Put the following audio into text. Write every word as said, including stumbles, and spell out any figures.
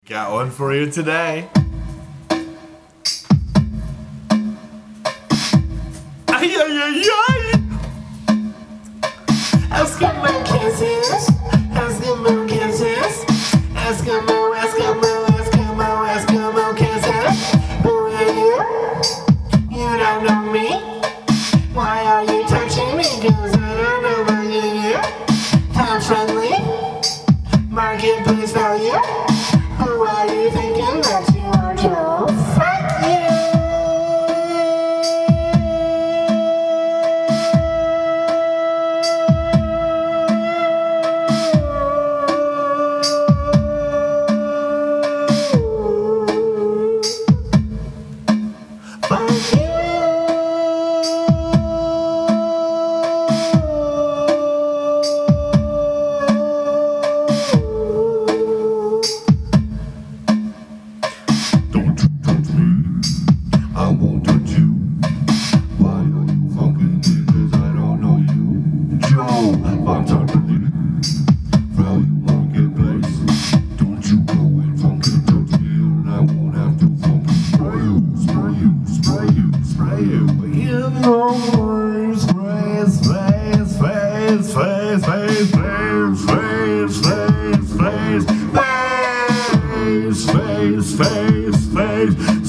Got one for you today. Ay, ay, ay, ay! Eskimo kisses, Eskimo kisses, Eskimo, Eskimo, Eskimo, Eskimo kisses. Who are you? You don't know me. Why are you touching me? Cause I don't know about you. Time friendly, marketplace value. Who are you thinking that you are, Joe? Fuck you! Fuck you! Don't you touch me, I won't touch you. Why are you fucking me? Cause I don't know you. Joe, I'm totally value marketplace. Don't you go and fucking touch me, and I won't have to fucking spray you, spray you, spray you, spray you. In your face, face, face, face, face, face, face, face, face, face, face, face, face, face.